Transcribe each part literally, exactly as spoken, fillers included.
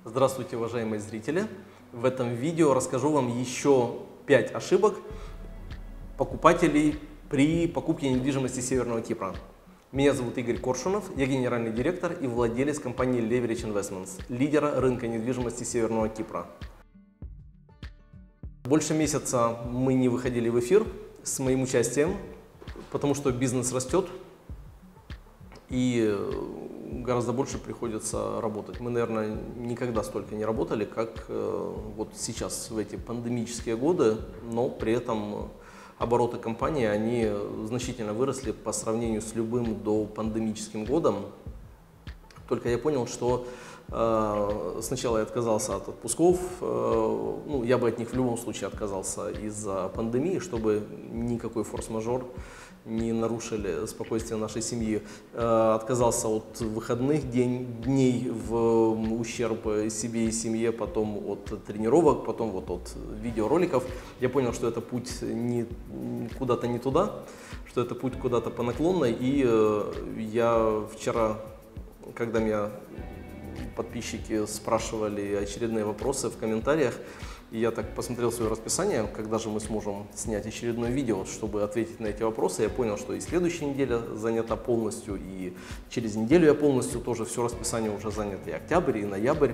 Здравствуйте, уважаемые зрители! В этом видео расскажу вам еще пять ошибок покупателей при покупке недвижимости Северного Кипра. Меня зовут Игорь Коршунов, я генеральный директор и владелец компании Leverage Investments, лидера рынка недвижимости Северного Кипра. Больше месяца мы не выходили в эфир с моим участием, потому что бизнес растет и гораздо больше приходится работать. Мы, наверное, никогда столько не работали, как э, вот сейчас, в эти пандемические годы, но при этом обороты компании, они значительно выросли по сравнению с любым допандемическим годом. Только я понял, что э, сначала я отказался от отпусков, э, ну, я бы от них в любом случае отказался из-за пандемии, чтобы никакой форс-мажор не нарушили спокойствие нашей семьи. Э, отказался от выходных день, дней в ущерб себе и семье, потом от тренировок, потом вот от видеороликов. Я понял, что это путь не, куда-то не туда, что это путь куда-то по наклонной. И э, я вчера, когда меня подписчики спрашивали очередные вопросы в комментариях, и я так посмотрел свое расписание, когда же мы сможем снять очередное видео, чтобы ответить на эти вопросы. Я понял, что и следующая неделя занята полностью, и через неделю я полностью тоже все расписание уже занято, и октябрь, и ноябрь.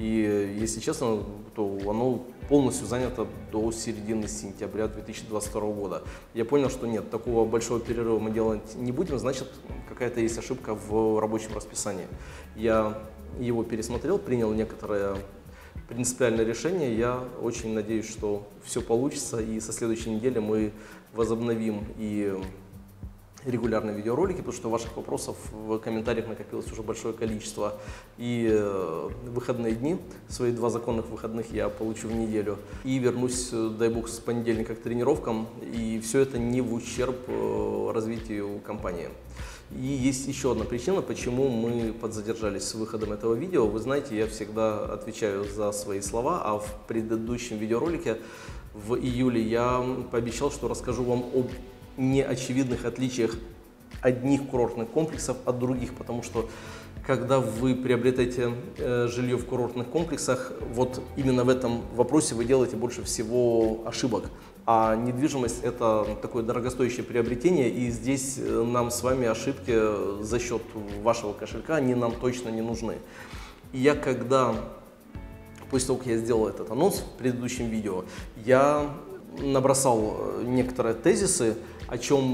И если честно, то оно полностью занято до середины сентября две тысячи двадцать второго года. Я понял, что нет, такого большого перерыва мы делать не будем, значит, какая-то есть ошибка в рабочем расписании. Я его пересмотрел, принял некоторые принципиальное решение. Я очень надеюсь, что все получится, и со следующей недели мы возобновим и регулярные видеоролики, потому что ваших вопросов в комментариях накопилось уже большое количество. И выходные дни, свои два законных выходных я получу в неделю. И вернусь, дай бог, с понедельника к тренировкам. И все это не в ущерб развитию компании. И есть еще одна причина, почему мы подзадержались с выходом этого видео. Вы знаете, я всегда отвечаю за свои слова, а в предыдущем видеоролике в июле я пообещал, что расскажу вам об неочевидных отличиях одних курортных комплексов от других, потому что когда вы приобретаете э, жилье в курортных комплексах, вот именно в этом вопросе вы делаете больше всего ошибок. А недвижимость – это такое дорогостоящее приобретение, и здесь нам с вами ошибки за счет вашего кошелька, они нам точно не нужны. И я когда, после того, как я сделал этот анонс в предыдущем видео, я набросал некоторые тезисы, о чем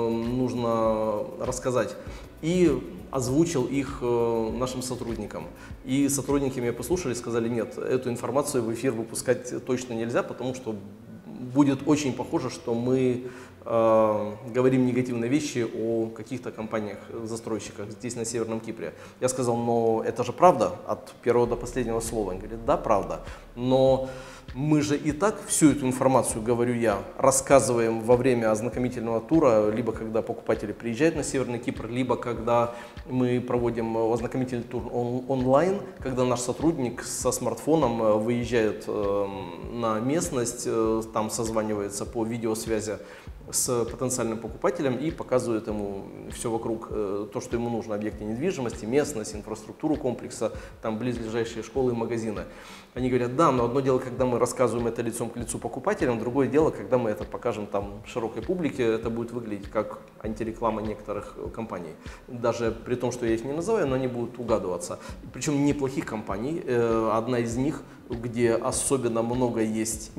нужно рассказать, и озвучил их нашим сотрудникам. И сотрудники меня послушали и сказали: нет, эту информацию в эфир выпускать точно нельзя, потому что будет очень похоже, что мы э, говорим негативные вещи о каких-то компаниях-застройщиках здесь, на Северном Кипре. Я сказал: но это же правда, от первого до последнего слова. Они говорят: да, правда. Но мы же и так всю эту информацию, говорю я, рассказываем во время ознакомительного тура, либо когда покупатели приезжают на Северный Кипр, либо когда мы проводим ознакомительный тур он, онлайн, когда наш сотрудник со смартфоном выезжает э, на местность, э, там созванивается по видеосвязи с потенциальным покупателем и показывает ему все вокруг, э, то, что ему нужно: объекты недвижимости, местность, инфраструктуру комплекса, там близлежащие школы и магазины. Они говорят: да, но одно дело, когда мы рассказываем это лицом к лицу покупателям, другое дело, когда мы это покажем там широкой публике, это будет выглядеть как антиреклама некоторых компаний. Даже при том, что я их не называю, но они будут угадываться. Причем неплохих компаний. Э, одна из них, где особенно много есть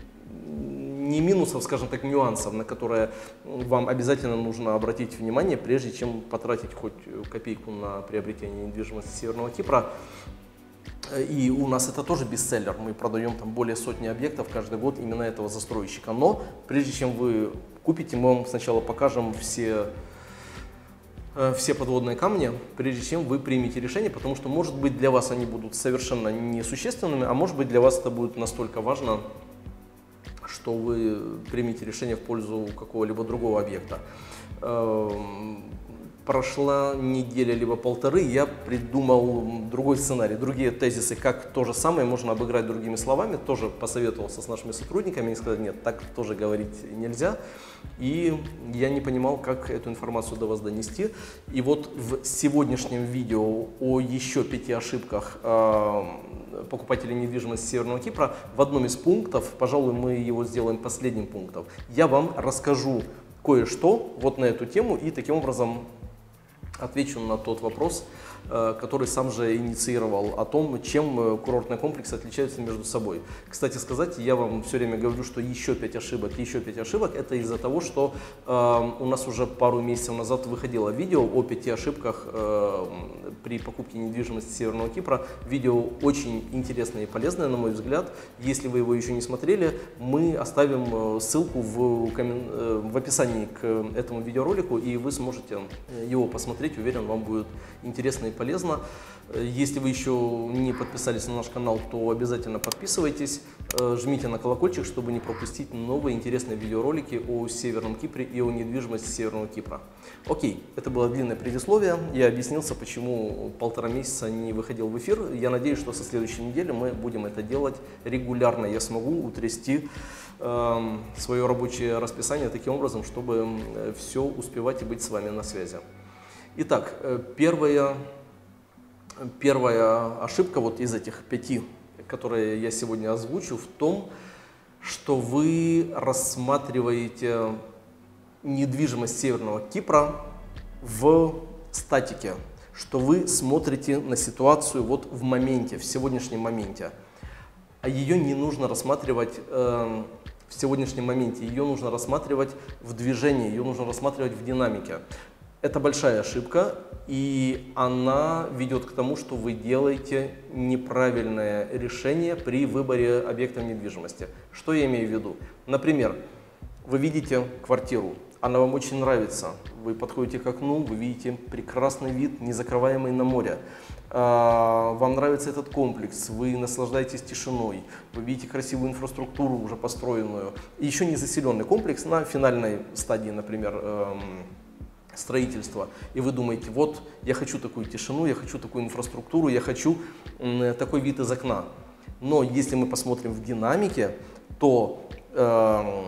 не минусов, скажем так, нюансов, на которые вам обязательно нужно обратить внимание, прежде чем потратить хоть копейку на приобретение недвижимости Северного Кипра. И у нас это тоже бестселлер, мы продаем там более сотни объектов каждый год именно этого застройщика. Но прежде чем вы купите, мы вам сначала покажем все, все подводные камни, прежде чем вы примете решение, потому что, может быть, для вас они будут совершенно несущественными, а может быть, для вас это будет настолько важно, что вы примете решение в пользу какого-либо другого объекта. Прошла неделя либо полторы, я придумал другой сценарий, другие тезисы, как то же самое можно обыграть другими словами. Тоже посоветовался с нашими сотрудниками, они сказали: нет, так тоже говорить нельзя. И я не понимал, как эту информацию до вас донести. И вот в сегодняшнем видео о еще пяти ошибках покупателей недвижимости Северного Кипра, в одном из пунктов, пожалуй, мы его сделаем последним пунктом, я вам расскажу кое-что вот на эту тему и таким образом отвечу на тот вопрос, который сам же инициировал, о том, чем курортные комплексы отличаются между собой. Кстати сказать, я вам все время говорю, что еще пять ошибок, еще пять ошибок, это из-за того, что э, у нас уже пару месяцев назад выходило видео о пяти ошибках э, при покупке недвижимости Северного Кипра. Видео очень интересное и полезное, на мой взгляд. Если вы его еще не смотрели, мы оставим ссылку в, в описании к этому видеоролику, и вы сможете его посмотреть. Уверен, вам будет интересно и полезно. Если вы еще не подписались на наш канал, то обязательно подписывайтесь, жмите на колокольчик, чтобы не пропустить новые интересные видеоролики о Северном Кипре и о недвижимости Северного Кипра. Окей, это было длинное предисловие. Я объяснился, почему полтора месяца не выходил в эфир. Я надеюсь, что со следующей недели мы будем это делать регулярно. Я смогу утрясти э, свое рабочее расписание таким образом, чтобы все успевать и быть с вами на связи. Итак, первая, первая ошибка вот из этих пяти, которые я сегодня озвучу, в том, что вы рассматриваете недвижимость Северного Кипра в статике, что вы смотрите на ситуацию вот в моменте, в сегодняшнем моменте. А ее не нужно рассматривать э, в сегодняшнем моменте, ее нужно рассматривать в движении, ее нужно рассматривать в динамике. Это большая ошибка, и она ведет к тому, что вы делаете неправильное решение при выборе объектов недвижимости. Что я имею в виду? Например, вы видите квартиру, она вам очень нравится, вы подходите к окну, вы видите прекрасный вид, не закрываемый на море. Вам нравится этот комплекс, вы наслаждаетесь тишиной, вы видите красивую инфраструктуру уже построенную. И еще не заселенный комплекс на финальной стадии, например, строительства, и вы думаете, вот я хочу такую тишину, я хочу такую инфраструктуру, я хочу такой вид из окна. Но если мы посмотрим в динамике, то э,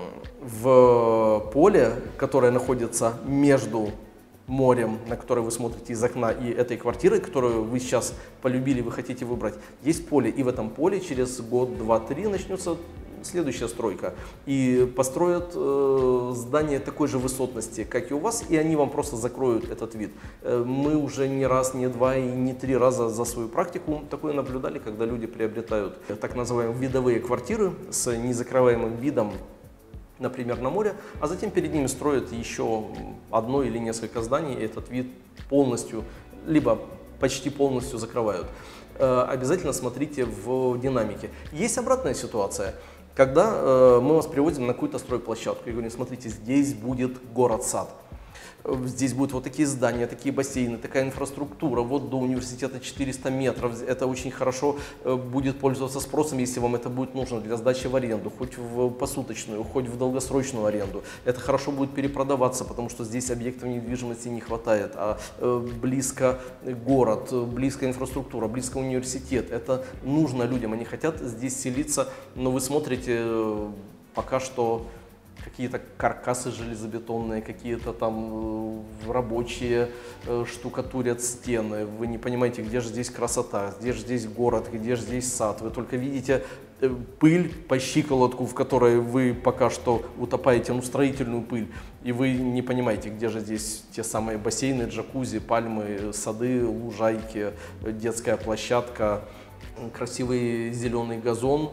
в поле, которое находится между морем, на которое вы смотрите из окна, и этой квартирой, которую вы сейчас полюбили, вы хотите выбрать, есть поле, и в этом поле через год, два, три начнется следующая стройка, и построят э, здание такой же высотности, как и у вас, и они вам просто закроют этот вид. Э, мы уже не раз, не два и не три раза за свою практику такое наблюдали, когда люди приобретают так называемые видовые квартиры с незакрываемым видом, например, на море, а затем перед ними строят еще одно или несколько зданий, и этот вид полностью, либо почти полностью закрывают. Э, обязательно смотрите в динамике. Есть обратная ситуация. Когда э, мы вас приводим на какую-то стройплощадку и говорим, смотрите, здесь будет город-сад, здесь будут вот такие здания, такие бассейны, такая инфраструктура, вот до университета четыреста метров, это очень хорошо э, будет пользоваться спросом, если вам это будет нужно для сдачи в аренду, хоть в посуточную, хоть в долгосрочную аренду. Это хорошо будет перепродаваться, потому что здесь объектов недвижимости не хватает, а э, близко город, близко инфраструктура, близко университет. Это нужно людям, они хотят здесь селиться, но вы смотрите э, пока что какие-то каркасы железобетонные, какие-то там рабочие штукатурят стены. Вы не понимаете, где же здесь красота, где же здесь город, где же здесь сад. Вы только видите пыль по щиколотку, в которой вы пока что утопаете, ну, строительную пыль. И вы не понимаете, где же здесь те самые бассейны, джакузи, пальмы, сады, лужайки, детская площадка, красивый зеленый газон,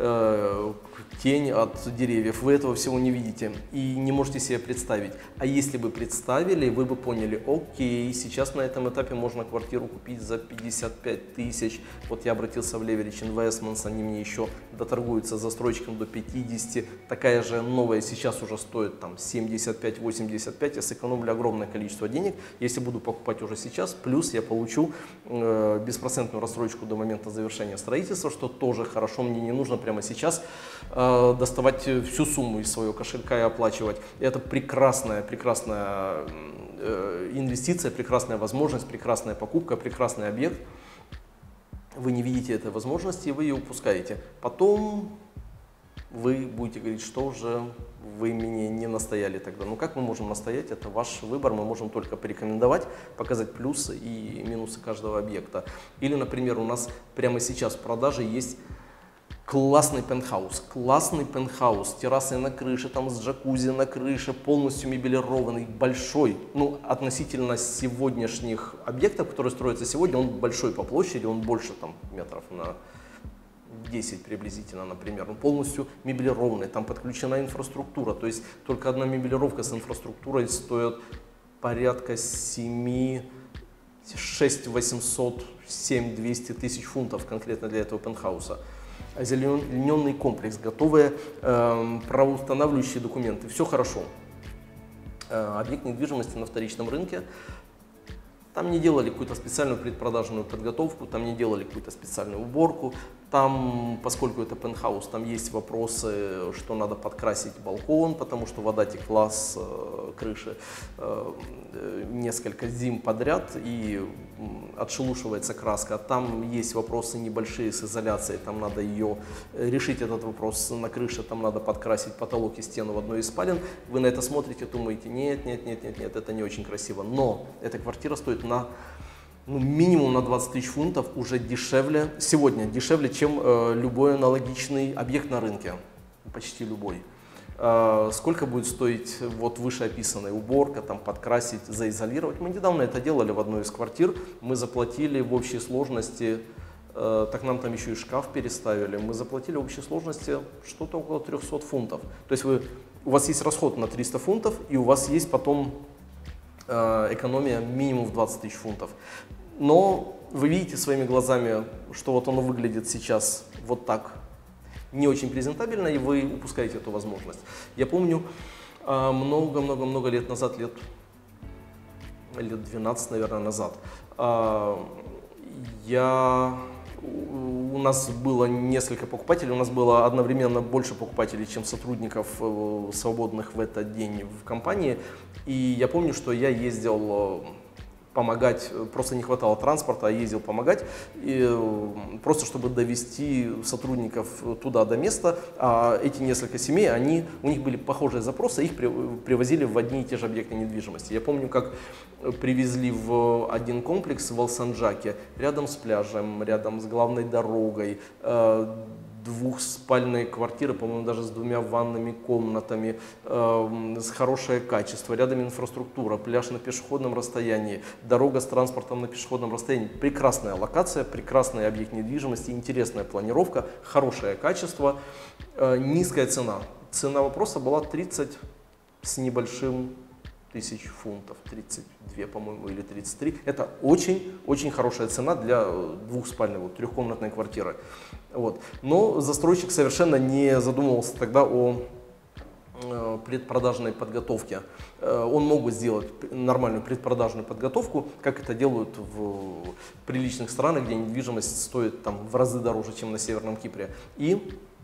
тень от деревьев. Вы этого всего не видите и не можете себе представить. А если бы представили, вы бы поняли, окей, сейчас на этом этапе можно квартиру купить за пятьдесят пять тысяч. Вот я обратился в Leverage Investments, они мне еще доторгуются застройщиком до пятидесяти. Такая же новая сейчас уже стоит там семьдесят пять — восемьдесят пять. Я сэкономлю огромное количество денег, если буду покупать уже сейчас. Плюс я получу э, беспроцентную рассрочку до момента завершения строительства, что тоже хорошо. Мне не нужно прямо сейчас э, доставать всю сумму из своего кошелька и оплачивать. Это прекрасная, прекрасная э, инвестиция, прекрасная возможность, прекрасная покупка, прекрасный объект. Вы не видите этой возможности, вы ее упускаете. Потом вы будете говорить, что же вы мне не настояли тогда. Ну как мы можем настоять, это ваш выбор, мы можем только порекомендовать, показать плюсы и минусы каждого объекта. Или, например, у нас прямо сейчас в продаже есть классный пентхаус, классный пентхаус, с террасой на крыше, там с джакузи на крыше, полностью мебелированный, большой. Ну, относительно сегодняшних объектов, которые строятся сегодня, он большой по площади, он больше там метров на десять приблизительно, например. Он полностью мебелированный, там подключена инфраструктура, то есть только одна мебелировка с инфраструктурой стоит порядка семи, шесть восемьсот, семь двести тысяч фунтов конкретно для этого пентхауса. Озелененный комплекс, готовые э, правоустанавливающие документы, все хорошо. Э, объект недвижимости на вторичном рынке, там не делали какую-то специальную предпродажную подготовку, там не делали какую-то специальную уборку. Там, поскольку это пентхаус, там есть вопросы, что надо подкрасить балкон, потому что вода текла с э, крыши э, несколько зим подряд и отшелушивается краска. Там есть вопросы небольшие с изоляцией, там надо ее решить, этот вопрос на крыше, там надо подкрасить потолок и стену в одной из спален. Вы на это смотрите, думаете, нет, нет, нет, нет, нет, это не очень красиво. Но эта квартира стоит на Ну, минимум на двадцать тысяч фунтов уже дешевле, сегодня дешевле, чем э, любой аналогичный объект на рынке, почти любой. Э, сколько будет стоить вот вышеописанная уборка, там подкрасить, заизолировать? Мы недавно это делали в одной из квартир, мы заплатили в общей сложности, э, так нам там еще и шкаф переставили, мы заплатили в общей сложности что-то около трёхсот фунтов. То есть вы, у вас есть расход на триста фунтов и у вас есть потом э, экономия минимум в двадцать тысяч фунтов. Но вы видите своими глазами, что вот оно выглядит сейчас вот так, не очень презентабельно, и вы упускаете эту возможность. Я помню, много-много-много лет назад, лет, лет двенадцать, наверное, назад, я, у нас было несколько покупателей, у нас было одновременно больше покупателей, чем сотрудников, свободных в этот день в компании. И я помню, что я ездил помогать, просто не хватало транспорта, а ездил помогать, и просто чтобы довести сотрудников туда до места. А эти несколько семей, они, у них были похожие запросы, их привозили в одни и те же объекты недвижимости. Я помню, как привезли в один комплекс в Алсанджаке, рядом с пляжем, рядом с главной дорогой, двухспальные квартиры, по-моему, даже с двумя ванными комнатами, э, с хорошее качество, рядом инфраструктура, пляж на пешеходном расстоянии, дорога с транспортом на пешеходном расстоянии. Прекрасная локация, прекрасный объект недвижимости, интересная планировка, хорошее качество, э, низкая цена. Цена вопроса была тридцать с небольшим тысяч фунтов, тридцать две, по-моему, или тридцать три. Это очень-очень хорошая цена для двухспальной, вот, трехкомнатной квартиры. Вот. Но застройщик совершенно не задумывался тогда о э, предпродажной подготовке. Э, он мог бы сделать нормальную предпродажную подготовку, как это делают в приличных странах, где недвижимость стоит там, в разы дороже, чем на Северном Кипре. И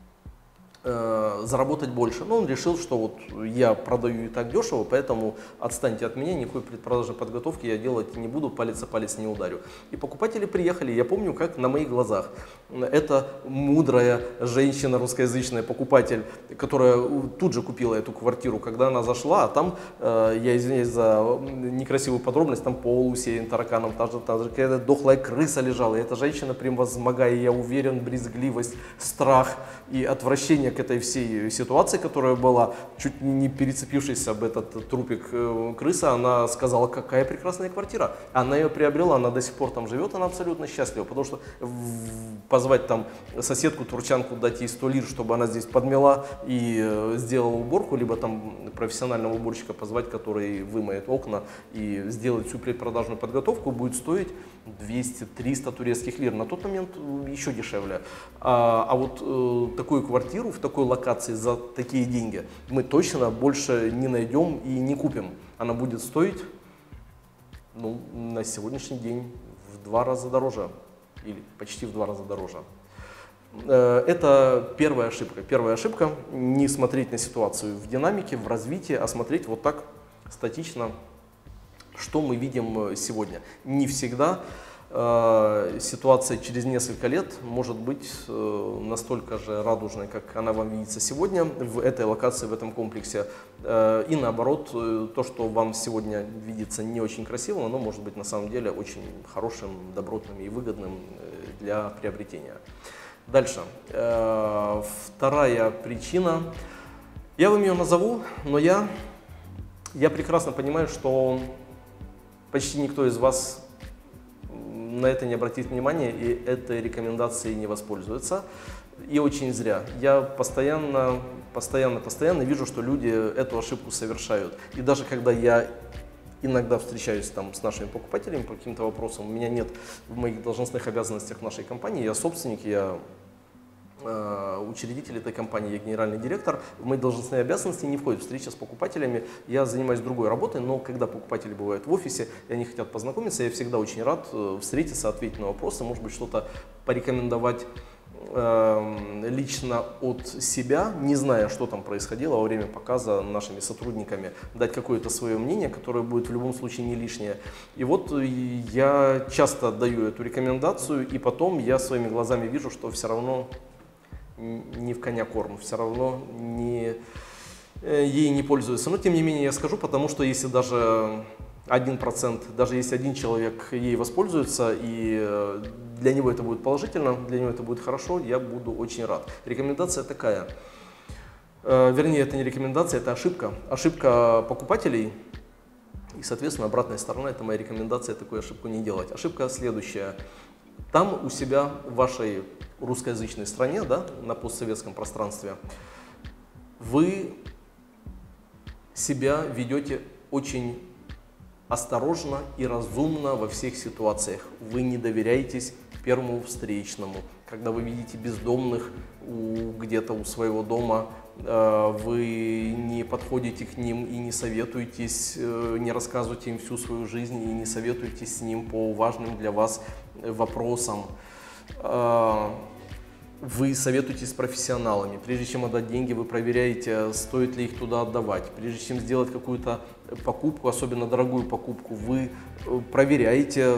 заработать больше. Но он решил, что вот я продаю и так дешево, поэтому отстаньте от меня, никакой предпродажной подготовки я делать не буду, палец о палец не ударю. И покупатели приехали, я помню, как на моих глазах. Это мудрая женщина, русскоязычная покупатель, которая тут же купила эту квартиру, когда она зашла, а там, я извиняюсь за некрасивую подробность, там пол усеян тараканом, там же, там же какая-то дохлая крыса лежала, и эта женщина, превозмогая, я уверен, брезгливость, страх и отвращение к этой всей ситуации, которая была, чуть не перецепившись об этот трупик крысы, она сказала, какая прекрасная квартира. Она ее приобрела, она до сих пор там живет, она абсолютно счастлива, потому что позвать там соседку, турчанку, дать ей сто лир, чтобы она здесь подмела и сделала уборку, либо там профессионального уборщика позвать, который вымоет окна и сделает всю предпродажную подготовку, будет стоить двести-триста турецких лир. На тот момент еще дешевле. А, а вот э, такую квартиру в такой локации за такие деньги мы точно больше не найдем и не купим. Она будет стоить, ну, на сегодняшний день в два раза дороже или почти в два раза дороже. Это первая ошибка. Первая ошибка – не смотреть на ситуацию в динамике, в развитии, а смотреть вот так статично, что мы видим сегодня. Не всегда э, ситуация через несколько лет может быть э, настолько же радужной, как она вам видится сегодня в этой локации, в этом комплексе. Э, и наоборот, э, то, что вам сегодня видится не очень красивым, оно может быть на самом деле очень хорошим, добротным и выгодным э, для приобретения. Дальше. Э, вторая причина. Я вам ее назову, но я, я прекрасно понимаю, что почти никто из вас на это не обратит внимания и этой рекомендацией не воспользуется. И очень зря. Я постоянно, постоянно, постоянно вижу, что люди эту ошибку совершают. И даже когда я иногда встречаюсь там с нашими покупателями по каким-то вопросам, у меня нет в моих должностных обязанностях в нашей компании, я собственник, я учредитель этой компании, я генеральный директор. В мои должностные обязанности не входит встреча с покупателями. Я занимаюсь другой работой, но когда покупатели бывают в офисе и они хотят познакомиться, я всегда очень рад встретиться, ответить на вопросы, может быть, что-то порекомендовать э, лично от себя, не зная, что там происходило во время показа нашими сотрудниками, дать какое-то свое мнение, которое будет в любом случае не лишнее. И вот я часто даю эту рекомендацию, и потом я своими глазами вижу, что все равно не в коня корм, все равно не, ей не пользуются. Но тем не менее я скажу, потому что если даже один процент, даже если один человек ей воспользуется и для него это будет положительно, для него это будет хорошо, я буду очень рад. Рекомендация такая, вернее это не рекомендация, это ошибка. Ошибка покупателей и соответственно обратная сторона, это моя рекомендация такую ошибку не делать. Ошибка следующая. Там у себя в вашей русскоязычной стране, да, на постсоветском пространстве, вы себя ведете очень осторожно и разумно во всех ситуациях. Вы не доверяетесь первому встречному. Когда вы видите бездомных где-то у своего дома, вы не подходите к ним и не советуетесь, не рассказываете им всю свою жизнь и не советуетесь с ним по важным для вас вопросам. Вы советуетесь с профессионалами. Прежде чем отдать деньги, вы проверяете, стоит ли их туда отдавать. Прежде чем сделать какую-то покупку, особенно дорогую покупку, вы проверяете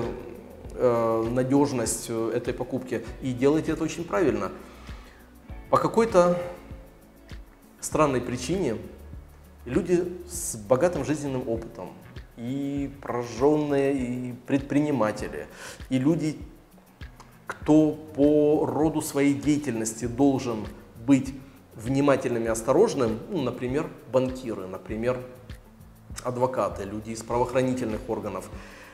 надежность этой покупки и делаете это очень правильно. По какой-то странной причине люди с богатым жизненным опытом, и прожженные, и предприниматели, и люди, кто по роду своей деятельности должен быть внимательным и осторожным, ну, например, банкиры, например, адвокаты, люди из правоохранительных органов,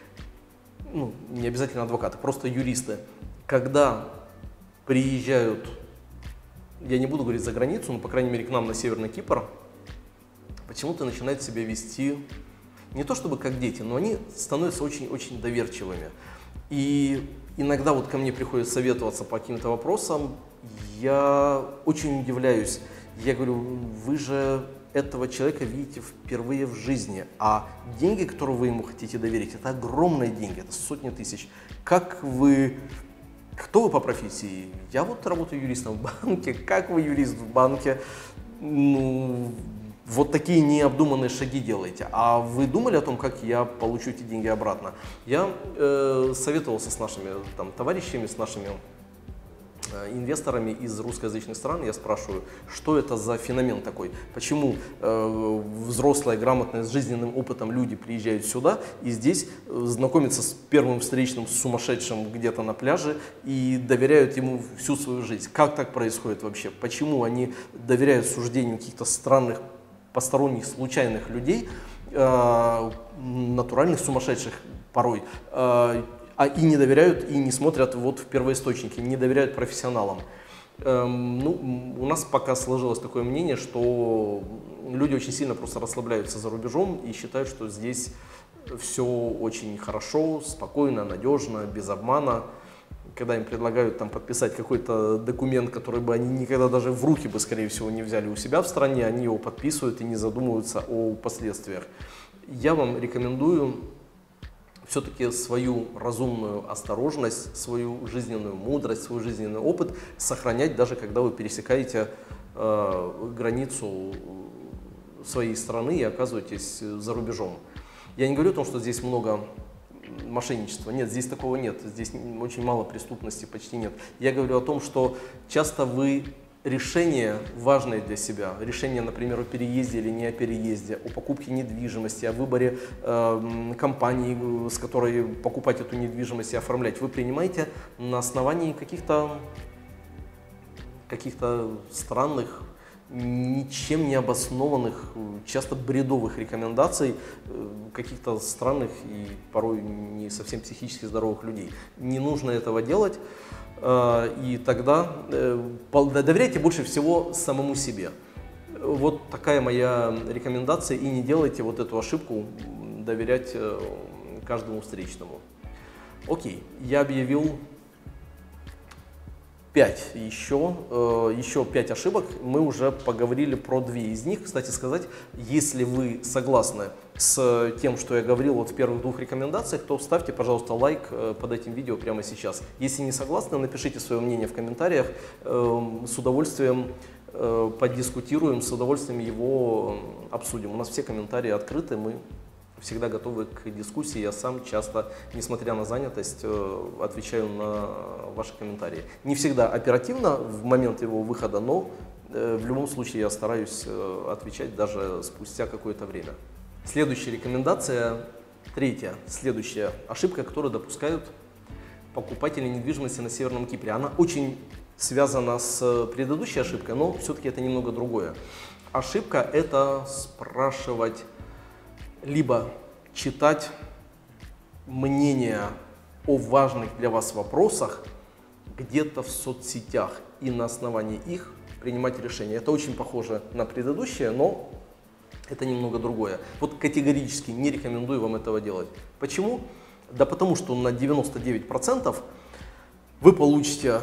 ну, не обязательно адвокаты, просто юристы, когда приезжают, я не буду говорить за границу, но, по крайней мере, к нам на Северный Кипр, почему-то начинают себя вести не то чтобы как дети, но они становятся очень-очень доверчивыми. И иногда вот ко мне приходят советоваться по каким-то вопросам, я очень удивляюсь. Я говорю, вы же этого человека видите впервые в жизни, а деньги, которые вы ему хотите доверить, это огромные деньги, это сотни тысяч. Как вы, кто вы по профессии? Я вот работаю юристом в банке. Как вы юрист в банке? Ну, вот такие необдуманные шаги делаете. А вы думали о том, как я получу эти деньги обратно? Я э, советовался с нашими там, товарищами, с нашими э, инвесторами из русскоязычных стран. Я спрашиваю, что это за феномен такой? Почему э, взрослые, грамотные, с жизненным опытом люди приезжают сюда и здесь э, знакомятся с первым встречным, с сумасшедшим где-то на пляже и доверяют ему всю свою жизнь? Как так происходит вообще? Почему они доверяют суждениям каких-то странных, посторонних, случайных людей, э, натуральных сумасшедших порой, э, а и не доверяют, и не смотрят вот в первоисточники, не доверяют профессионалам. Э, ну, у нас пока сложилось такое мнение, что люди очень сильно просто расслабляются за рубежом и считают, что здесь все очень хорошо, спокойно, надежно, без обмана. Когда им предлагают там подписать какой-то документ, который бы они никогда даже в руки бы, скорее всего, не взяли у себя в стране, они его подписывают и не задумываются о последствиях. Я вам рекомендую все-таки свою разумную осторожность, свою жизненную мудрость, свой жизненный опыт сохранять, даже когда вы пересекаете э, границу своей страны и оказываетесь за рубежом. Я не говорю о том, что здесь много мошенничества. Нет, здесь такого нет. Здесь очень мало преступности, почти нет. Я говорю о том, что часто вы решение важное для себя, решение, например, о переезде или не о переезде, о покупке недвижимости, о выборе э, компании, с которой покупать эту недвижимость и оформлять, вы принимаете на основании каких-то каких-то странных, ничем не обоснованных, часто бредовых рекомендаций каких-то странных и порой не совсем психически здоровых людей. Не нужно этого делать, и тогда доверяйте больше всего самому себе. Вот такая моя рекомендация, и не делайте вот эту ошибку доверять каждому встречному. Окей, я объявил пять еще, э, еще пять ошибок, мы уже поговорили про две из них. Кстати сказать, если вы согласны с тем, что я говорил вот в первых двух рекомендациях, то ставьте, пожалуйста, лайк э, под этим видео прямо сейчас. Если не согласны, напишите свое мнение в комментариях, э, с удовольствием э, подискутируем, с удовольствием его обсудим. У нас все комментарии открыты, мы всегда готовы к дискуссии. Я сам часто, несмотря на занятость, отвечаю на ваши комментарии. Не всегда оперативно в момент его выхода, но в любом случае я стараюсь отвечать даже спустя какое-то время. Следующая рекомендация, третья, следующая ошибка, которую допускают покупатели недвижимости на Северном Кипре. Она очень связана с предыдущей ошибкой, но все-таки это немного другое. Ошибка – это спрашивать, либо читать мнения о важных для вас вопросах где-то в соцсетях и на основании их принимать решения. Это очень похоже на предыдущее, но это немного другое. Вот категорически не рекомендую вам этого делать. Почему? Да потому что на девяносто девять процентов вы получите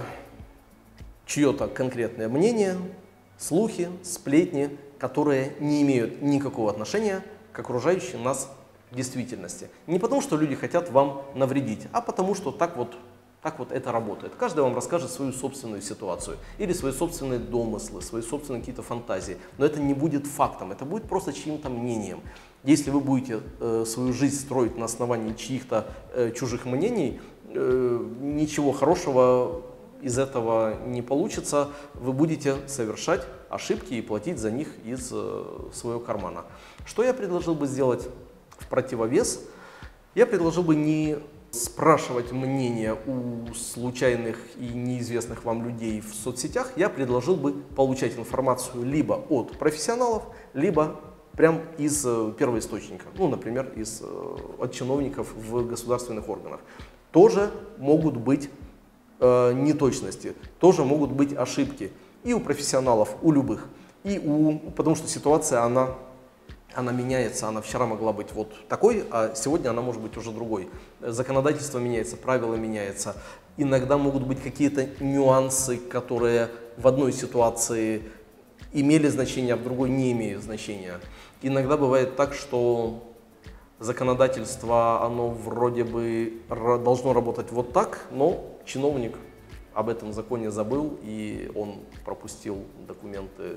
чье-то конкретное мнение, слухи, сплетни, которые не имеют никакого отношения к окружающей нас действительности. Не потому, что люди хотят вам навредить, а потому, что так вот, так вот это работает. Каждый вам расскажет свою собственную ситуацию или свои собственные домыслы, свои собственные какие-то фантазии. Но это не будет фактом, это будет просто чьим-то мнением. Если вы будете э, свою жизнь строить на основании чьих-то э, чужих мнений, э, ничего хорошего из этого не получится. Вы будете совершать ошибки и платить за них из э, своего кармана. Что я предложил бы сделать в противовес? Я предложил бы не спрашивать мнение у случайных и неизвестных вам людей в соцсетях. Я предложил бы получать информацию либо от профессионалов, либо прям из первоисточника, ну, например, из, от чиновников в государственных органах. Тоже могут быть э, неточности, тоже могут быть ошибки и у профессионалов, у любых, и у, потому что ситуация, она... Она меняется, она вчера могла быть вот такой, а сегодня она может быть уже другой. Законодательство меняется, правила меняются. Иногда могут быть какие-то нюансы, которые в одной ситуации имели значение, а в другой не имеют значения. Иногда бывает так, что законодательство, оно вроде бы должно работать вот так, но чиновник об этом законе забыл, и он пропустил документы,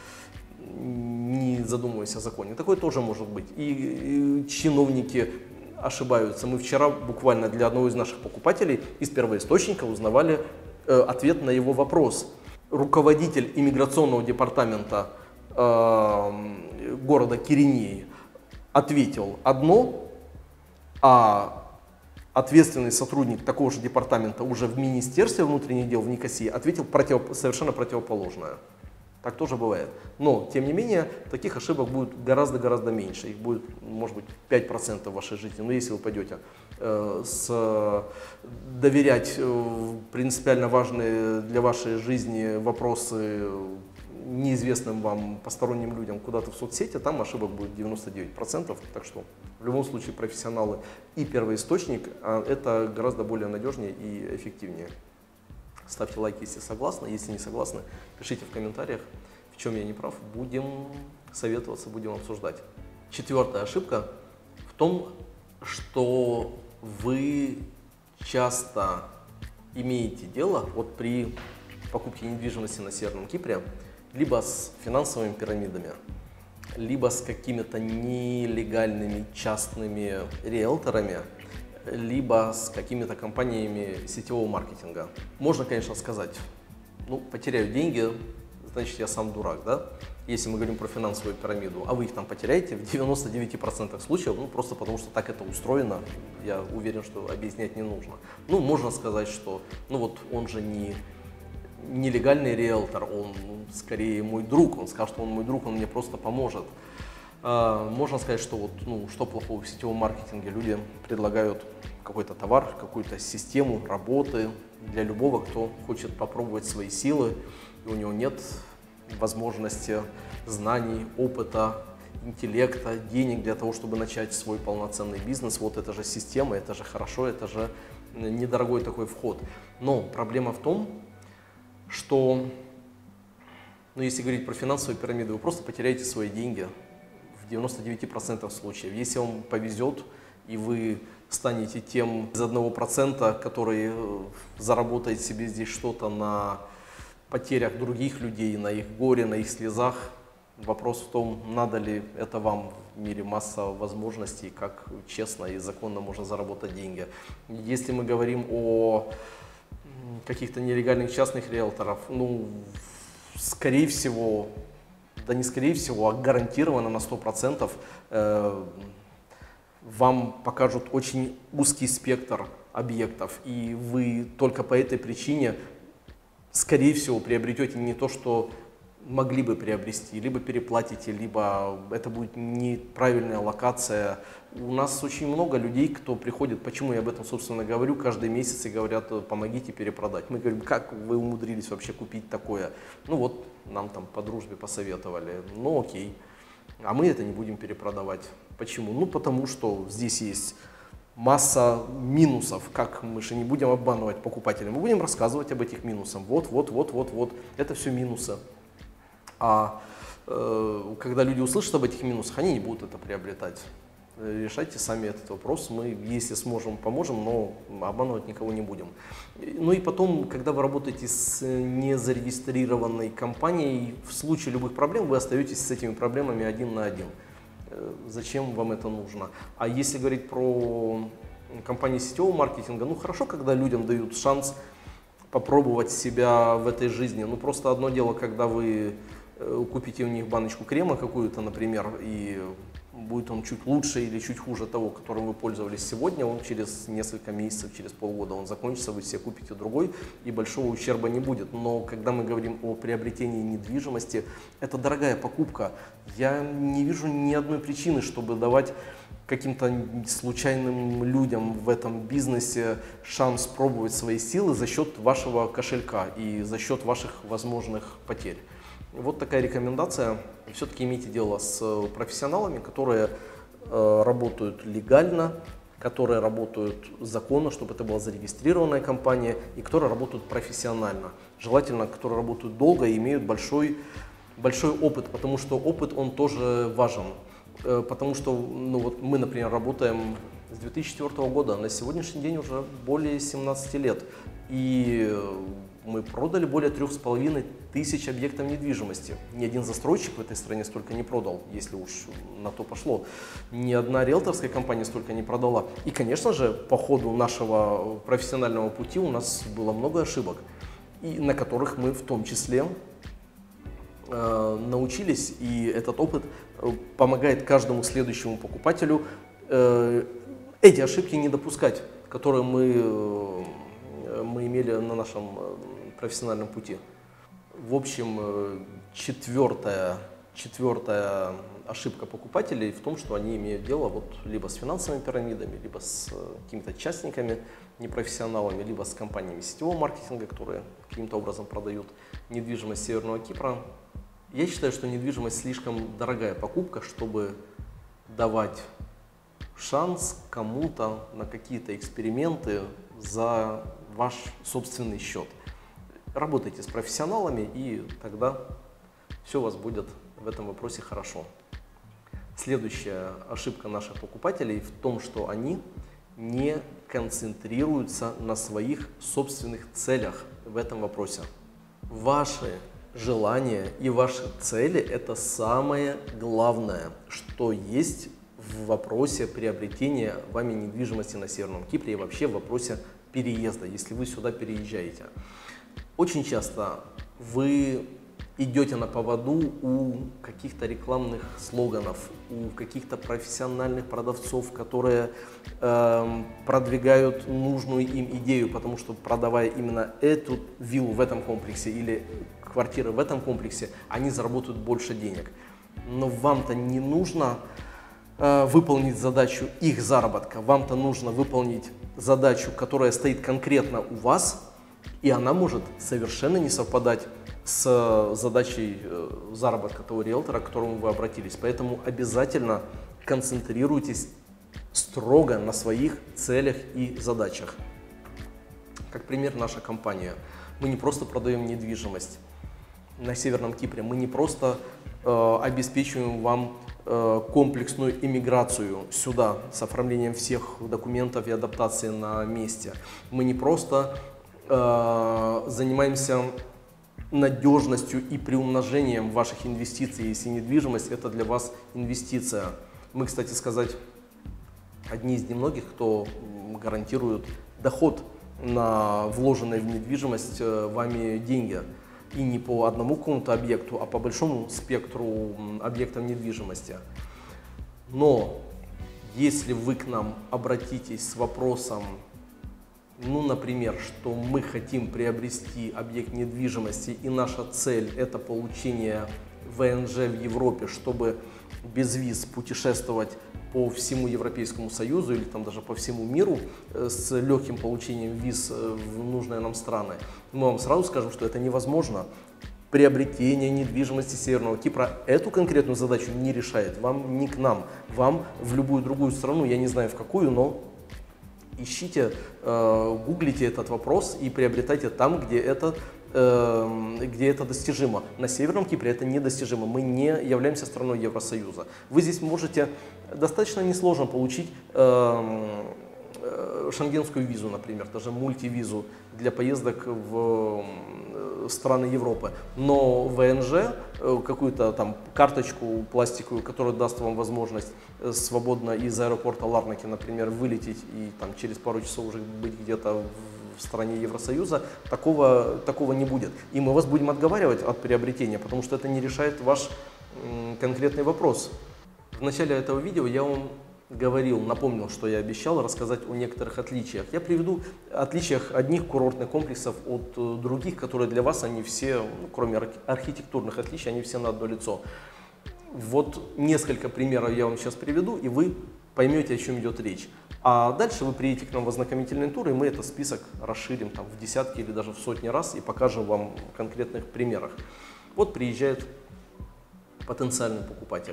не задумываясь о законе. Такое тоже может быть. И, и чиновники ошибаются. Мы вчера буквально для одного из наших покупателей из первоисточника узнавали э, ответ на его вопрос. Руководитель иммиграционного департамента э, города Киренеи ответил одно, а ответственный сотрудник такого же департамента уже в Министерстве внутренних дел в Никосии ответил против, совершенно противоположное. Так тоже бывает. Но, тем не менее, таких ошибок будет гораздо-гораздо меньше. Их будет, может быть, пять процентов в вашей жизни. Но если вы пойдете э, с, доверять э, принципиально важные для вашей жизни вопросы неизвестным вам посторонним людям куда-то в соцсети, там ошибок будет девяносто девять процентов. Так что, в любом случае, профессионалы и первоисточник а это гораздо более надежнее и эффективнее. Ставьте лайк, если согласны. Если не согласны, пишите в комментариях, в чем я не прав. Будем советоваться, будем обсуждать. Четвертая ошибка в том, что вы часто имеете дело вот при покупке недвижимости на Северном Кипре либо с финансовыми пирамидами, либо с какими-то нелегальными частными риэлторами, либо с какими-то компаниями сетевого маркетинга. Можно, конечно, сказать, ну, потеряю деньги, значит, я сам дурак, да? Если мы говорим про финансовую пирамиду, а вы их там потеряете в девяноста девяти процентах случаев, ну, просто потому что так это устроено, я уверен, что объяснять не нужно. Ну, можно сказать, что, ну, вот он же не нелегальный риэлтор, он скорее мой друг, он скажет, что он мой друг, он мне просто поможет. А, можно сказать, что вот, ну, что плохого в сетевом маркетинге, люди предлагают какой-то товар, какую-то систему работы для любого, кто хочет попробовать свои силы, и у него нет возможности, знаний, опыта, интеллекта, денег для того, чтобы начать свой полноценный бизнес. Вот это же система, это же хорошо, это же недорогой такой вход. Но проблема в том, что, ну, если говорить про финансовую пирамиду, вы просто потеряете свои деньги в девяноста девяти процентах случаев. Если вам повезет, и вы станете тем из одного процента, который заработает себе здесь что-то на потерях других людей, на их горе, на их слезах. Вопрос в том, надо ли это вам. В мире масса возможностей, как честно и законно можно заработать деньги. Если мы говорим о каких-то нелегальных частных риэлторов, ну, скорее всего, да не скорее всего, а гарантированно на сто процентов э, вам покажут очень узкий спектр объектов, и вы только по этой причине скорее всего, приобретете не то, что могли бы приобрести, либо переплатите, либо это будет неправильная локация. У нас очень много людей, кто приходит, почему я об этом, собственно, говорю, каждый месяц и говорят, помогите перепродать. Мы говорим, как вы умудрились вообще купить такое? Ну вот, нам там по дружбе посоветовали, ну окей, а мы это не будем перепродавать. Почему? Ну потому что здесь есть масса минусов, как мы же не будем обманывать покупателя, мы будем рассказывать об этих минусах. Вот, вот, вот, вот, вот, это все минусы. А э, когда люди услышат об этих минусах, они не будут это приобретать. Решайте сами этот вопрос. Мы, если сможем, поможем, но обманывать никого не будем. Ну и потом, когда вы работаете с незарегистрированной компанией, в случае любых проблем вы остаетесь с этими проблемами один на один. Зачем вам это нужно? А если говорить про компании сетевого маркетинга, ну хорошо, когда людям дают шанс попробовать себя в этой жизни. Ну просто одно дело, когда вы купите у них баночку крема какую-то, например, и будет он чуть лучше или чуть хуже того, которым вы пользовались сегодня, он через несколько месяцев, через полгода он закончится, вы себе купите другой, и большого ущерба не будет. Но когда мы говорим о приобретении недвижимости, это дорогая покупка. Я не вижу ни одной причины, чтобы давать каким-то случайным людям в этом бизнесе шанс пробовать свои силы за счет вашего кошелька и за счет ваших возможных потерь. Вот такая рекомендация. Все-таки имейте дело с профессионалами, которые э, работают легально, которые работают законно, чтобы это была зарегистрированная компания, и которые работают профессионально. Желательно, которые работают долго и имеют большой, большой опыт, потому что опыт, он тоже важен. Э, потому что ну, вот мы, например, работаем с две тысячи четвёртого года, на сегодняшний день уже более семнадцати лет. И мы продали более трех с половиной тысяч объектов недвижимости. Ни один застройщик в этой стране столько не продал, если уж на то пошло. Ни одна риэлторская компания столько не продала. И, конечно же, по ходу нашего профессионального пути у нас было много ошибок, и на которых мы в том числе э, научились. И этот опыт помогает каждому следующему покупателю э, эти ошибки не допускать, которые мы, э, мы имели на нашем профессиональном пути. В общем, четвертая, четвертая ошибка покупателей в том, что они имеют дело вот либо с финансовыми пирамидами, либо с какими-то частниками, непрофессионалами, либо с компаниями сетевого маркетинга, которые каким-то образом продают недвижимость Северного Кипра. Я считаю, что недвижимость слишком дорогая покупка, чтобы давать шанс кому-то на какие-то эксперименты за ваш собственный счет. Работайте с профессионалами, и тогда все у вас будет в этом вопросе хорошо. Следующая ошибка наших покупателей в том, что они не концентрируются на своих собственных целях в этом вопросе. Ваши желания и ваши цели – это самое главное, что есть в вопросе приобретения вами недвижимости на Северном Кипре и вообще в вопросе переезда, если вы сюда переезжаете. Очень часто вы идете на поводу у каких-то рекламных слоганов, у каких-то профессиональных продавцов, которые э, продвигают нужную им идею, потому что, продавая именно эту виллу в этом комплексе или квартиры в этом комплексе, они заработают больше денег. Но вам-то не нужно э, выполнить задачу их заработка, вам-то нужно выполнить задачу, которая стоит конкретно у вас, и она может совершенно не совпадать с задачей заработка того риэлтора, к которому вы обратились. Поэтому обязательно концентрируйтесь строго на своих целях и задачах. Как пример, наша компания. Мы не просто продаем недвижимость на Северном Кипре, мы не просто э, обеспечиваем вам э, комплексную иммиграцию сюда с оформлением всех документов и адаптацией на месте. Мы не просто э, занимаемся надежностью и приумножением ваших инвестиций, если недвижимость – это для вас инвестиция. Мы, кстати сказать, одни из немногих, кто гарантирует доход на вложенные в недвижимость вами деньги. И не по одному какому-то объекту, а по большому спектру объектов недвижимости. Но если вы к нам обратитесь с вопросом, ну, например, что мы хотим приобрести объект недвижимости, и наша цель – это получение вэ эн жэ в Европе, чтобы без виз путешествовать по всему Европейскому Союзу или там даже по всему миру с легким получением виз в нужные нам страны, мы вам сразу скажем, что это невозможно. Приобретение недвижимости Северного Кипра эту конкретную задачу не решает. Вам не к нам, вам в любую другую страну, я не знаю в какую, но ищите, э, гуглите этот вопрос и приобретайте там, где это, э, где это достижимо. На Северном Кипре это недостижимо. Мы не являемся страной Евросоюза. Вы здесь можете достаточно несложно получить э, э, шенгенскую визу, например, даже мультивизу для поездок в страны Европы. Но вэ эн жэ, какую-то там карточку пластиковую, которая даст вам возможность свободно из аэропорта Ларнаки, например, вылететь и там через пару часов уже быть где-то в стране Евросоюза, такого, такого не будет. И мы вас будем отговаривать от приобретения, потому что это не решает ваш м, конкретный вопрос. В начале этого видео я вам говорил, напомнил, что я обещал рассказать о некоторых отличиях. Я приведу отличиях одних курортных комплексов от других, которые для вас, они все, ну, кроме архитектурных отличий, они все на одно лицо. Вот несколько примеров я вам сейчас приведу, и вы поймете, о чем идет речь. А дальше вы приедете к нам в ознакомительный тур, и мы этот список расширим там, в десятки или даже в сотни раз и покажем вам в конкретных примерах. Вот приезжает потенциальный покупатель.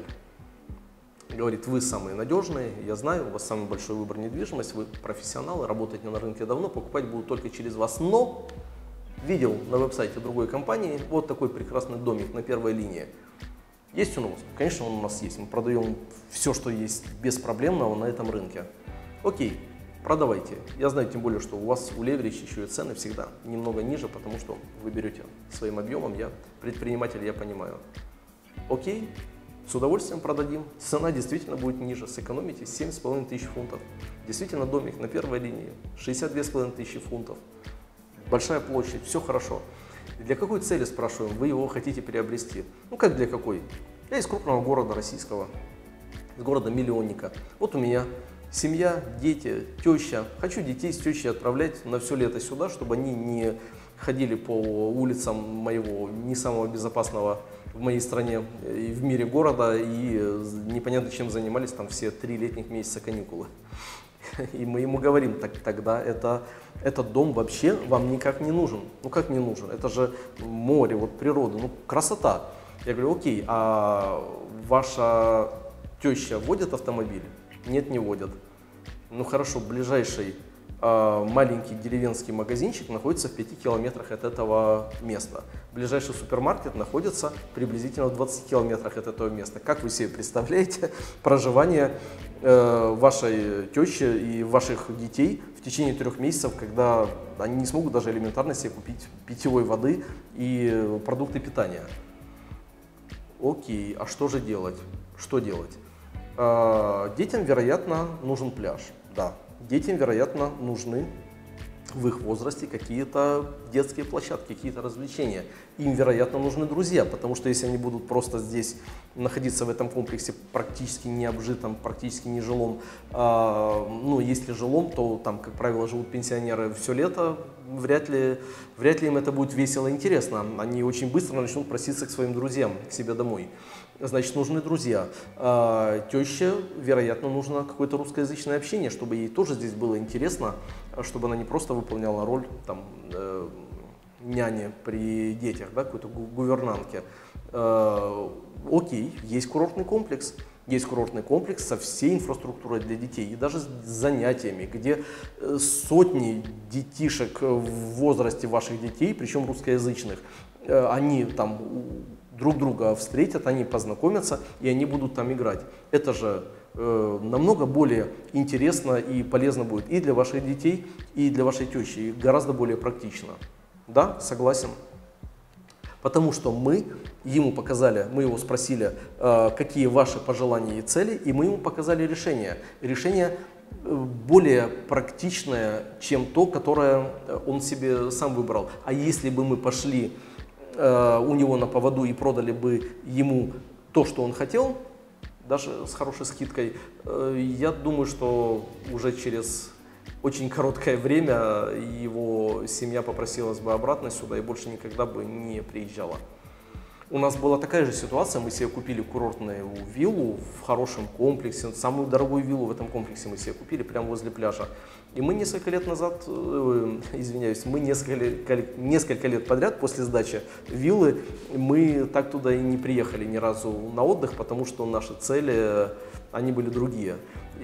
Говорит, вы самые надежные, я знаю, у вас самый большой выбор недвижимости, вы профессионалы, работаете на рынке давно, покупать буду только через вас. Но видел на веб-сайте другой компании вот такой прекрасный домик на первой линии. Есть он у вас? Конечно, он у нас есть. Мы продаем все, что есть беспроблемного на этом рынке. Окей, продавайте. Я знаю тем более, что у вас у Leverage еще и цены всегда немного ниже, потому что вы берете своим объемом. Я предприниматель, я понимаю. Окей. С удовольствием продадим. Цена действительно будет ниже. Сэкономите семь с половиной тысяч фунтов. Действительно домик на первой линии. шестьдесят две с половиной тысячи фунтов. Большая площадь. Все хорошо. Для какой цели, спрашиваем, вы его хотите приобрести? Ну как для какой? Я из крупного города российского. Из города-миллионника. Вот у меня семья, дети, теща. Хочу детей с тещей отправлять на все лето сюда, чтобы они не ходили по улицам моего не самого безопасного в моей стране и в мире города и непонятно чем занимались там все три летних месяца каникулы. И мы ему говорим, так, тогда это, этот дом вообще вам никак не нужен. Ну как не нужен? Это же море, вот природа, ну красота. Я говорю, окей, а ваша теща водит автомобиль? Нет, не водят. Ну хорошо, ближайший маленький деревенский магазинчик находится в пяти километрах от этого места. Ближайший супермаркет находится приблизительно в двадцати километрах от этого места. Как вы себе представляете проживание э, вашей тещи и ваших детей в течение трех месяцев, когда они не смогут даже элементарно себе купить питьевой воды и продукты питания? Окей, а что же делать? Что делать? Детям, вероятно, нужен пляж, да. Детям, вероятно, нужны в их возрасте какие-то детские площадки, какие-то развлечения. Им, вероятно, нужны друзья, потому что если они будут просто здесь находиться в этом комплексе практически не обжитом, практически не жилом, а, ну, если жилом, то там, как правило, живут пенсионеры все лето, вряд ли, вряд ли им это будет весело и интересно. Они очень быстро начнут проситься к своим друзьям, к себе домой. Значит, нужны друзья. А, теще, вероятно, нужно какое-то русскоязычное общение, чтобы ей тоже здесь было интересно, чтобы она не просто выполняла роль там, э, няни при детях, да, какой-то гу гувернантки. Э, окей, есть курортный комплекс. Есть курортный комплекс со всей инфраструктурой для детей и даже с занятиями, где сотни детишек в возрасте ваших детей, причем русскоязычных, они там друг друга встретят, они познакомятся и они будут там играть. Это же э, намного более интересно и полезно будет и для ваших детей, и для вашей тещи, и гораздо более практично. Да, согласен. Потому что мы ему показали, мы его спросили, э, какие ваши пожелания и цели, и мы ему показали решение. Решение более практичное, чем то, которое он себе сам выбрал. А если бы мы пошли у него на поводу и продали бы ему то, что он хотел, даже с хорошей скидкой, я думаю, что уже через очень короткое время его семья попросилась бы обратно сюда и больше никогда бы не приезжала. У нас была такая же ситуация, мы себе купили курортную виллу в хорошем комплексе, самую дорогую виллу в этом комплексе мы себе купили прямо возле пляжа. И мы несколько лет назад, э, извиняюсь, мы несколько, несколько лет подряд после сдачи виллы, мы так туда и не приехали ни разу на отдых, потому что наши цели, они были другие.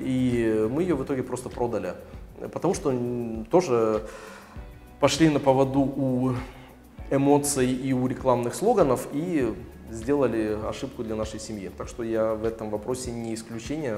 И мы ее в итоге просто продали, потому что тоже пошли на поводу у эмоций и у рекламных слоганов и сделали ошибку для нашей семьи. Так что я в этом вопросе не исключение.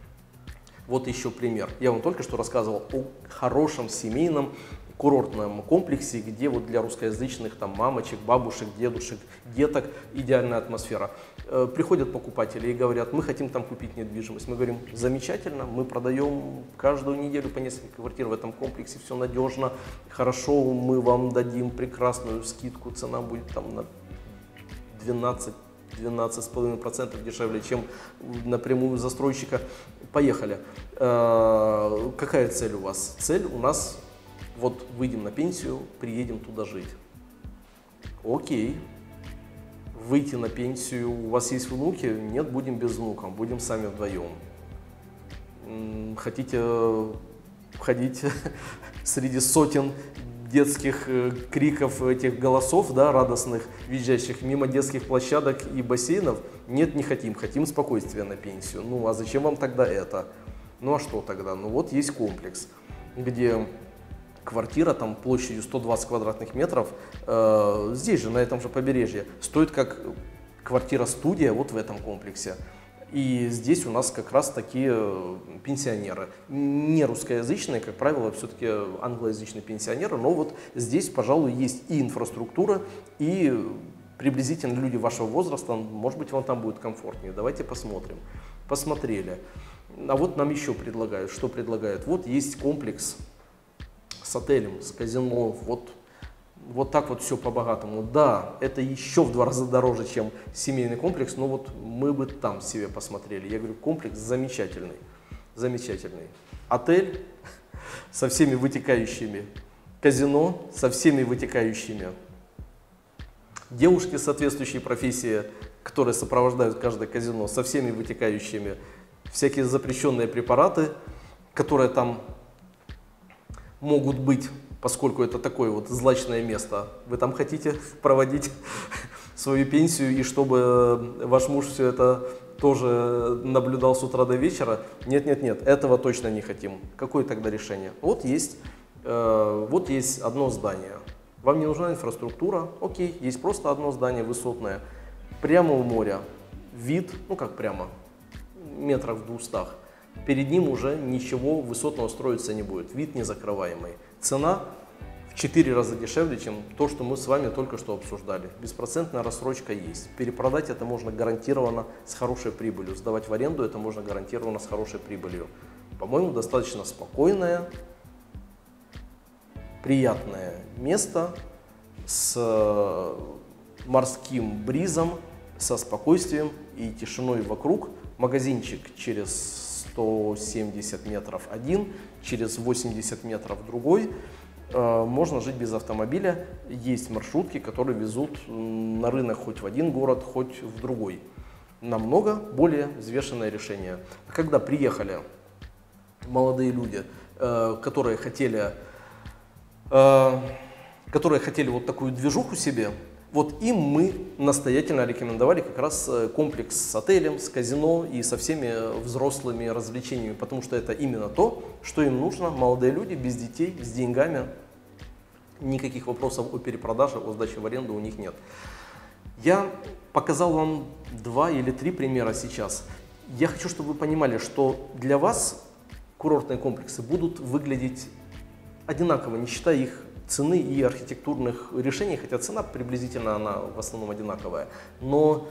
Вот еще пример. Я вам только что рассказывал о хорошем семейном курортном комплексе, где вот для русскоязычных там мамочек, бабушек, дедушек, деток идеальная атмосфера. Э, приходят покупатели и говорят, мы хотим там купить недвижимость. Мы говорим, замечательно, мы продаем каждую неделю по несколько квартир в этом комплексе, все надежно, хорошо, мы вам дадим прекрасную скидку, цена будет там на двенадцать двенадцать с половиной процентов дешевле, чем напрямую у застройщика. Поехали. Э, какая цель у вас? Цель у нас, вот выйдем на пенсию, приедем туда жить. Окей. Выйти на пенсию, у вас есть внуки? Нет, будем без внуков, будем сами вдвоем. Хотите ходить среди сотен детских криков, этих голосов, да, радостных, визжащих мимо детских площадок и бассейнов? Нет, не хотим, хотим спокойствия на пенсию. Ну, а зачем вам тогда это? Ну, а что тогда? Ну, вот есть комплекс, где квартира там площадью сто двадцать квадратных метров, э, здесь же, на этом же побережье, стоит как квартира-студия вот в этом комплексе. И здесь у нас как раз такие пенсионеры, не русскоязычные, как правило, все-таки англоязычные пенсионеры, но вот здесь, пожалуй, есть и инфраструктура, и приблизительно люди вашего возраста, может быть, вам там будет комфортнее. Давайте посмотрим. Посмотрели. А вот нам еще предлагают. Что предлагают? Вот есть комплекс с отелем, с казино, вот. Вот так вот все по-богатому. Да, это еще в два раза дороже, чем семейный комплекс, но вот мы бы там себе посмотрели. Я говорю, комплекс замечательный, замечательный. Отель со всеми вытекающими, казино со всеми вытекающими, девушки соответствующей профессии, которые сопровождают каждое казино, со всеми вытекающими, всякие запрещенные препараты, которые там могут быть. Поскольку это такое вот злачное место, вы там хотите проводить свою пенсию, и чтобы ваш муж все это тоже наблюдал с утра до вечера? Нет, нет, нет, этого точно не хотим. Какое тогда решение? Вот есть, э, вот есть одно здание. Вам не нужна инфраструктура? Окей, есть просто одно здание высотное, прямо у моря. Вид, ну как прямо, метров в двухстах. Перед ним уже ничего высотного строиться не будет, вид незакрываемый. Цена в четыре раза дешевле, чем то, что мы с вами только что обсуждали. Беспроцентная рассрочка есть. Перепродать это можно гарантированно с хорошей прибылью. Сдавать в аренду это можно гарантированно с хорошей прибылью. По-моему, достаточно спокойное, приятное место с морским бризом, со спокойствием и тишиной вокруг. Магазинчик через сто семьдесят метров один, через восемьдесят метров другой. Можно жить без автомобиля. Есть маршрутки, которые везут на рынок хоть в один город, хоть в другой. Намного более взвешенное решение. Когда приехали молодые люди, которые хотели, которые хотели вот такую движуху себе, вот им мы настоятельно рекомендовали как раз комплекс с отелем, с казино и со всеми взрослыми развлечениями, потому что это именно то, что им нужно. Молодые люди без детей, с деньгами, никаких вопросов о перепродаже, о сдаче в аренду у них нет. Я показал вам два или три примера сейчас. Я хочу, чтобы вы понимали, что для вас курортные комплексы будут выглядеть одинаково, не считая их цены и архитектурных решений, хотя цена приблизительно она в основном одинаковая. Но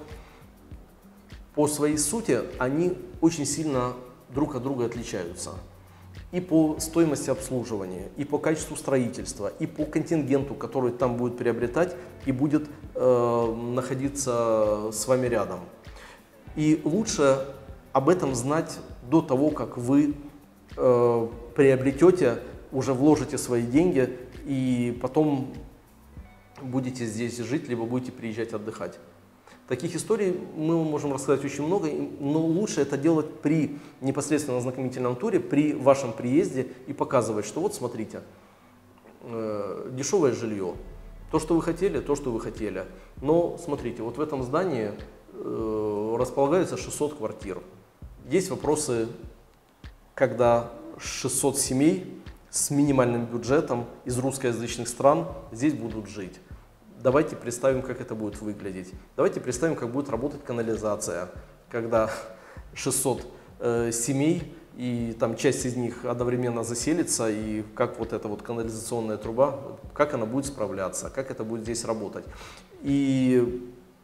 по своей сути они очень сильно друг от друга отличаются. И по стоимости обслуживания, и по качеству строительства, и по контингенту, который там будет приобретать и будет э, находиться с вами рядом. И лучше об этом знать до того, как вы э, приобретете, уже вложите свои деньги и потом будете здесь жить, либо будете приезжать отдыхать. Таких историй мы можем рассказать очень много, но лучше это делать при непосредственно ознакомительном туре, при вашем приезде и показывать, что вот смотрите, э, дешевое жилье, то, что вы хотели, то, что вы хотели. Но смотрите, вот в этом здании э, располагается шестьсот квартир. Есть вопросы, когда шестьсот семей с минимальным бюджетом из русскоязычных стран здесь будут жить. Давайте представим, как это будет выглядеть. Давайте представим, как будет работать канализация, когда шестьсот э, семей, и там часть из них одновременно заселится, и как вот эта вот канализационная труба, как она будет справляться, как это будет здесь работать. И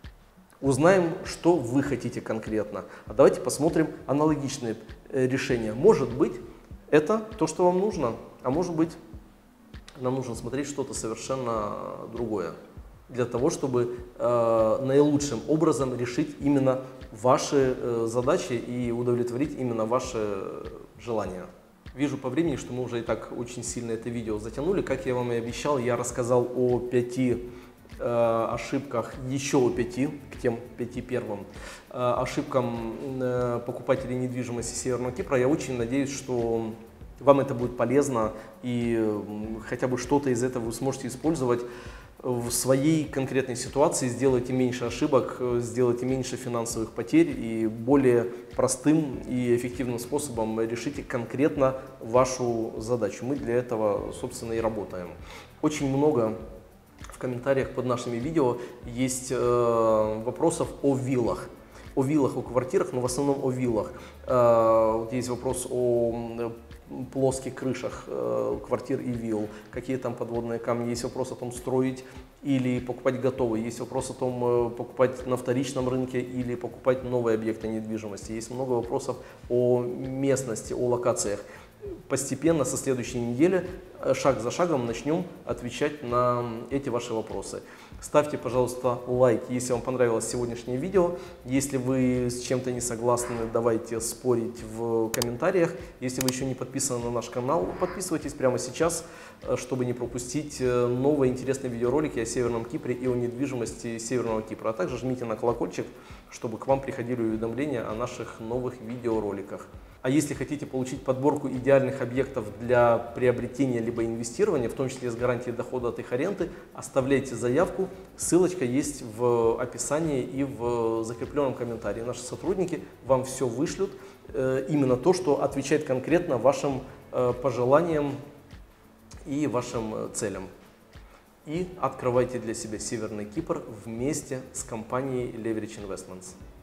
узнаем, что вы хотите конкретно. А давайте посмотрим аналогичные решения. Может быть, это то, что вам нужно, а может быть, нам нужно смотреть что-то совершенно другое, для того, чтобы э, наилучшим образом решить именно ваши э, задачи и удовлетворить именно ваши желания. Вижу по времени, что мы уже и так очень сильно это видео затянули. Как я вам и обещал, я рассказал о пяти э, ошибках, еще о пяти, к тем пяти первым э, ошибкам э, покупателей недвижимости Северного Кипра. Я очень надеюсь, что вам это будет полезно и э, хотя бы что-то из этого вы сможете использовать в своей конкретной ситуации, сделайте меньше ошибок, сделайте меньше финансовых потерь и более простым и эффективным способом решите конкретно вашу задачу. Мы для этого, собственно, и работаем. Очень много в комментариях под нашими видео есть э, вопросов о виллах. О виллах, о квартирах, но в основном о виллах. Э, вот есть вопрос о плоских крышах э, квартир и вилл, какие там подводные камни, есть вопрос о том, строить или покупать готовые, есть вопрос о том, э, покупать на вторичном рынке или покупать новые объекты недвижимости, есть много вопросов о местности, о локациях. Постепенно со следующей недели, шаг за шагом, начнем отвечать на эти ваши вопросы. Ставьте, пожалуйста, лайк, если вам понравилось сегодняшнее видео. Если вы с чем-то не согласны, давайте спорить в комментариях. Если вы еще не подписаны на наш канал, подписывайтесь прямо сейчас, чтобы не пропустить новые интересные видеоролики о Северном Кипре и о недвижимости Северного Кипра. А также жмите на колокольчик, чтобы к вам приходили уведомления о наших новых видеороликах. А если хотите получить подборку идеальных объектов для приобретения либо инвестирования, в том числе с гарантией дохода от их аренды, оставляйте заявку. Ссылочка есть в описании и в закрепленном комментарии. Наши сотрудники вам все вышлют, именно то, что отвечает конкретно вашим пожеланиям и вашим целям. И открывайте для себя Северный Кипр вместе с компанией Leverage Investments.